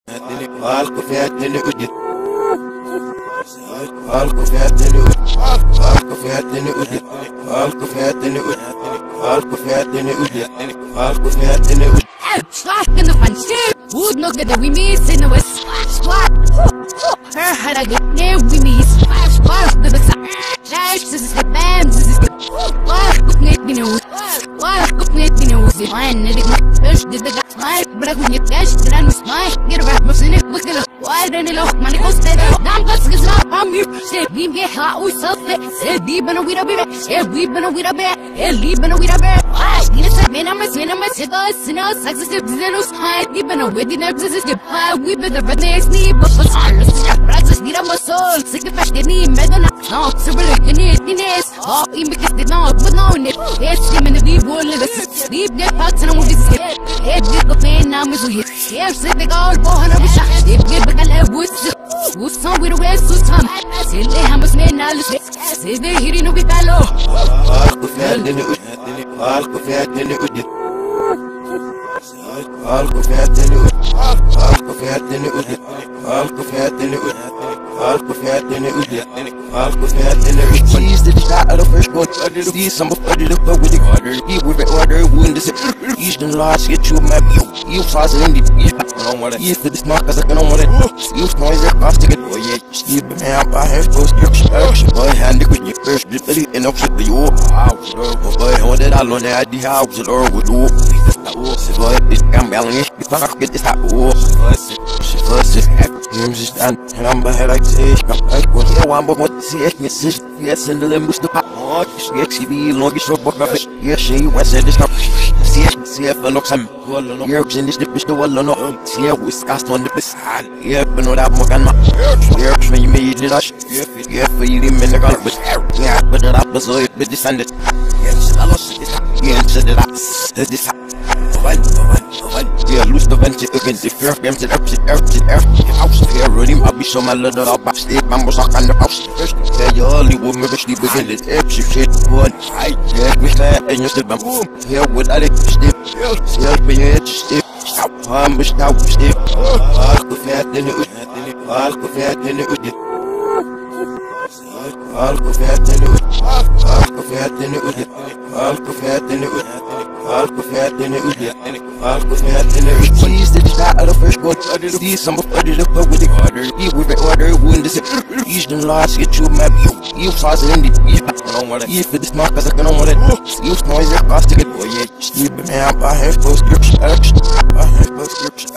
Algo fiyatını öde. Algo fiyatını öde. Algo fiyatını öde. Algo fiyatını öde. Algo fiyatını öde. Algo fiyatını öde. In the fun shit, would look at the we miss in the west. Squad, her had a good name we miss. Squad, the side, this is the band, this is the what, net me know. What, net me know. The fine, it is fish, did the guy, but I couldn't get dash, and was my get around, was in it, look at it. Why don't you look, money goes dead. Damn, that's good stuff. I'm here. Say, we get hot, we self it. Say, deep in a weed a bear. Say, we've been a weed a bear. Say, leave in a weed a bear. I need a second, I'm a sin, I'm a sit us, and us, success, zeros, high, deep in a wedding, I'm just a high, we've been the red next knee, but for silence, practice, need a muscle, sick of the knee, medana, no, so really, in it, oh, even because they know, but no, it's him in the deep wall, deep, their parts, and I'm with his head, deep of pain, now, Miss Wheat, here, sit the gold, 400 shots, deep, get back and who's some with the west, who's some, say, they have a snake, now, say, they're hitting over fellow. Algo fiyatını öde. Algo fiyatını öde. Algo fiyatını öde. Algo fiyatını öde. Algo fiyatını öde. Algo fiyatını öde. Cheese to the shot of the first one. See some before the look with the order. Eat with the order. Wound this. Eastern large get you my view. You fast in the I don't want it. Yes, to the smart cause I don't want it. You noise it off to get. Oh yeah. Steve the man by half post your action. Boy, hand it with your first bit and up with you. Boy, what did I learn that the house and or would do? Boy, it's gambling. If I get this out, she first is just and I'm behind like this. I'm going to one but what to see it. Yes, and the limbs to pop. She actually longish for book. Yes, she was said this. See if I look some years in this dip is the one on no. See if we cast on the best. Yeah, but not that more than my years when you made it. Yeah, for you in the garbage. Yeah, but the rap was so it be descended. Yes, I lost it. Yeah, said it. This yeah, lose the venture against the fear. Games it up, house here, running. I'll be so my little up, state, man was on the house. First, tell you all you women, but she begin it. If she shit, one, I get me there, and you still boom. Here with Alex, stiff, still be it, stiff. I'm stiff. Algo fiyatını öde. Algo fiyatını öde. Algo fiyatını öde. Algo fiyatını öde. Algo fiyatını öde. Algo fiyatını öde. Algo fiyatını öde. Cheese to the shot of the first one. See some before the look with the order. Eat with the order. Wound this. Eastern large get you my view. You fast in the I don't want it. Yes, for the smart cause I don't want it. You noise it off to get. Oh yeah. Steve the man by half post your action. By half post your